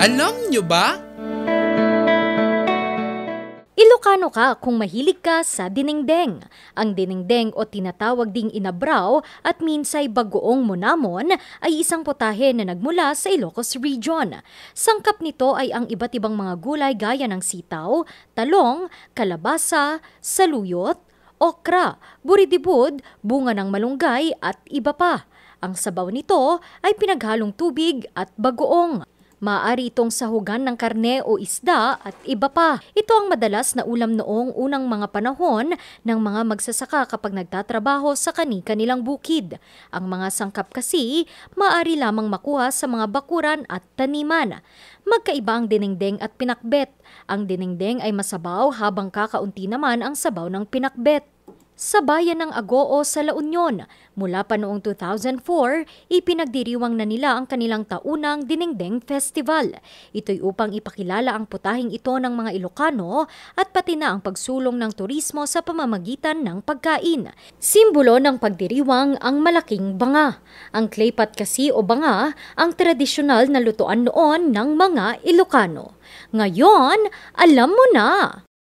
Alam nyo ba? Ilocano ka kung mahilig ka sa dinengdeng. Ang dinengdeng o tinatawag ding inabraw at minsay bagoong monamon ay isang putahe na nagmula sa Ilocos Region. Sangkap nito ay ang iba't ibang mga gulay gaya ng sitaw, talong, kalabasa, saluyot, okra, buridibud, bunga ng malunggay at iba pa. Ang sabaw nito ay pinaghalong tubig at bagoong. Maaari itong sahugan ng karne o isda at iba pa. Ito ang madalas na ulam noong unang mga panahon ng mga magsasaka kapag nagtatrabaho sa kani-kanilang bukid. Ang mga sangkap kasi maaari lamang makuha sa mga bakuran at taniman. Magkaiba ang dinengdeng at pinakbet. Ang dinengdeng ay masabaw habang kakaunti naman ang sabaw ng pinakbet. Sa bayan ng Agoo sa La Union, mula pa noong 2004, ipinagdiriwang na nila ang kanilang taunang Dinengdeng Festival. Ito'y upang ipakilala ang putahing ito ng mga Ilocano at pati na ang pagsulong ng turismo sa pamamagitan ng pagkain. Simbolo ng pagdiriwang ang malaking banga. Ang claypot kasi o banga ang tradisyonal na lutuan noon ng mga Ilocano. Ngayon, alam mo na!